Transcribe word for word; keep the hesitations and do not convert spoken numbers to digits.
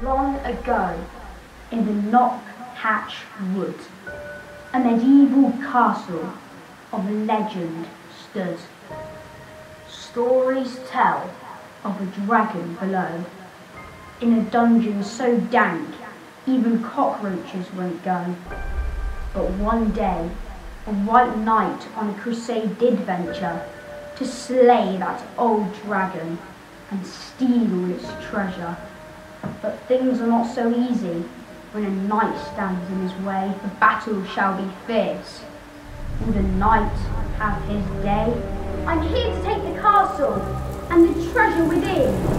Long ago, in the Knockhatch wood, a medieval castle of legend stood. Stories tell of a dragon below, in a dungeon so dank even cockroaches won't go. But one day, a white knight on a crusade did venture to slay that old dragon and steal its treasure. But things are not so easy when a knight stands in his way. The battle shall be fierce. Will the knight have his day? I'm here to take the castle and the treasure within.